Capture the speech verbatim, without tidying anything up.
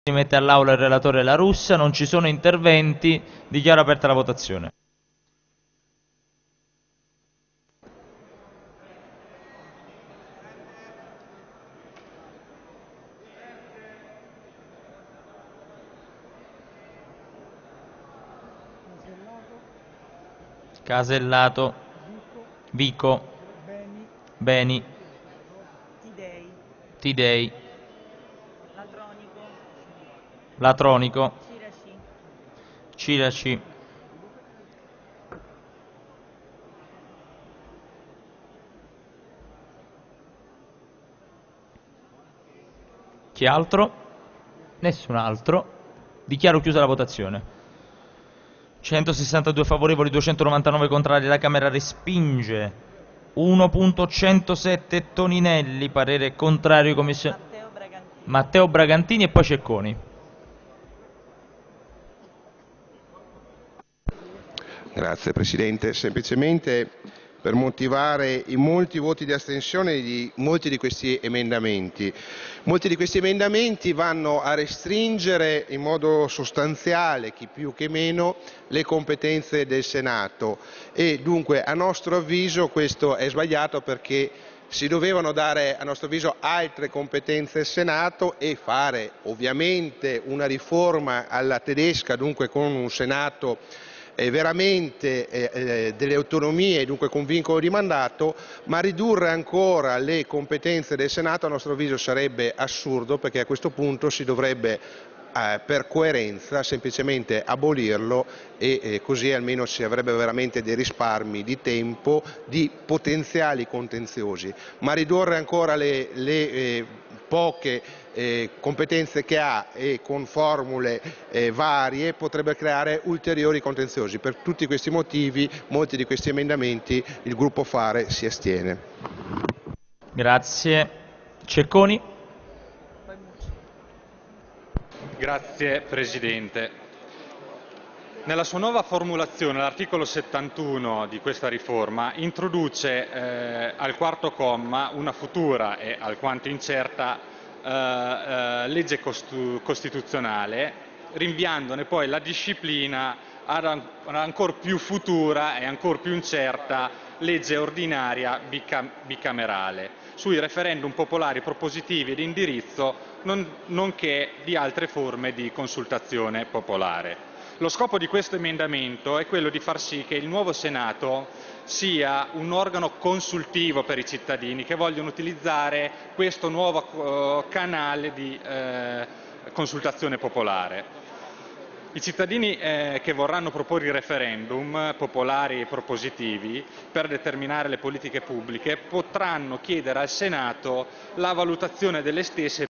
Mette all'aula il relatore La Russa, non ci sono interventi, dichiaro aperta la votazione. Casellato, Vico, Beni, Tidei, Tidei, Latronico, Latronico, Ciraci, Ciraci, chi altro? Nessun altro. Dichiaro chiusa la votazione. centosessantadue favorevoli, duecentonovantanove contrari, la Camera respinge. uno punto centosette Toninelli, parere contrario, commissione. Matteo Bragantini. Matteo Bragantini e poi Cecconi. Grazie Presidente, semplicemente per motivare i molti voti di astensione di molti di questi emendamenti. Molti di questi emendamenti vanno a restringere in modo sostanziale, chi più che meno, le competenze del Senato e dunque a nostro avviso questo è sbagliato perché si dovevano dare a nostro avviso altre competenze al Senato e fare ovviamente una riforma alla tedesca, dunque con un Senato eh, veramente eh, eh, delle autonomie, dunque con vincolo di mandato, ma ridurre ancora le competenze del Senato a nostro avviso sarebbe assurdo perché a questo punto si dovrebbe eh, per coerenza semplicemente abolirlo e eh, così almeno si avrebbe veramente dei risparmi di tempo, di potenziali contenziosi, ma ridurre ancora le, le eh, poche eh, competenze che ha e con formule eh, varie potrebbe creare ulteriori contenziosi. Per tutti questi motivi, molti di questi emendamenti, il gruppo Fare si astiene. Grazie. Cecconi. Grazie Presidente. Nella sua nuova formulazione l'articolo settantuno di questa riforma introduce eh, al quarto comma una futura e alquanto incerta eh, eh, legge costituzionale, rinviandone poi la disciplina ad ancora più futura e ancora più incerta legge ordinaria bicam bicamerale sui referendum popolari propositivi ed indirizzo, non, nonché di altre forme di consultazione popolare. Lo scopo di questo emendamento è quello di far sì che il nuovo Senato sia un organo consultivo per i cittadini che vogliono utilizzare questo nuovo uh, canale di eh, consultazione popolare. I cittadini eh, che vorranno proporre i referendum popolari e propositivi per determinare le politiche pubbliche potranno chiedere al Senato la valutazione delle stesse